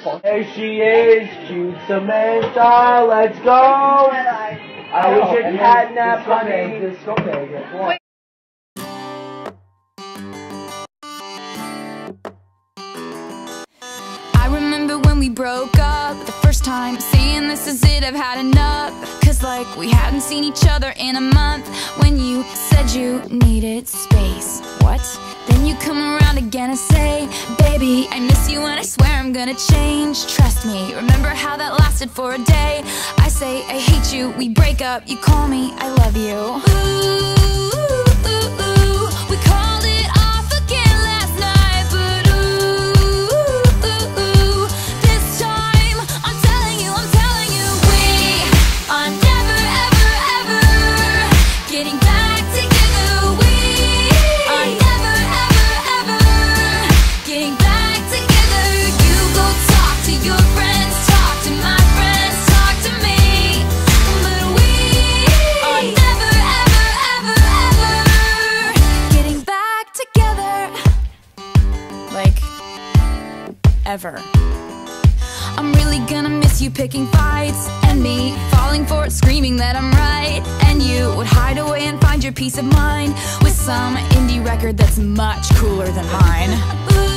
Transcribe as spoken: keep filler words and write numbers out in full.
There she is, cute Samantha, let's go! I was your catnap honey. Disco Vegas. I remember when we broke up, the first time saying this is it, I've had enough. Cause like we hadn't seen each other in a month. When you said you needed space, what? Then you come around again and say, baby, I miss you and I swear I'm gonna change. Trust me, remember how that lasted for a day? I say I hate you, we break up, you call me, I love you. Ooh. Ever. I'm really gonna miss you picking fights, and me falling for it, screaming that I'm right. And you would hide away and find your peace of mind with some indie record that's much cooler than mine. Ooh.